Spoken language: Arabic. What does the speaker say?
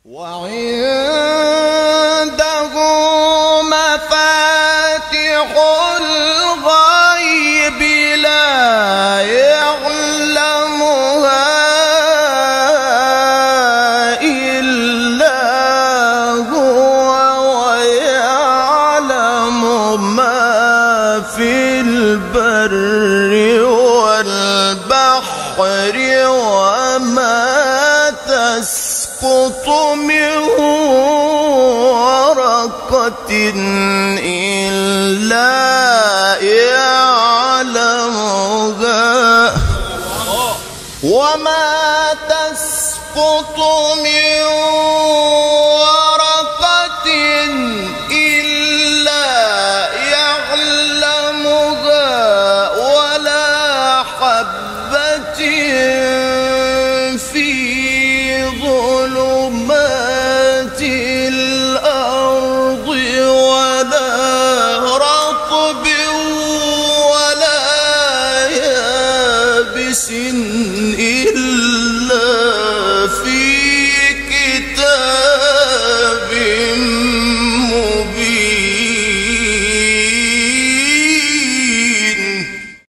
وعنده مفاتح الغيب لا يعلمها إلا هو ويعلم ما في البر والبحر وما تسقط من ورقة إلا يعلمها وما تسقط من ورقة إلا يعلمها ولا حبة في ظلمات الأرض ولا رطب ولا يابس إلا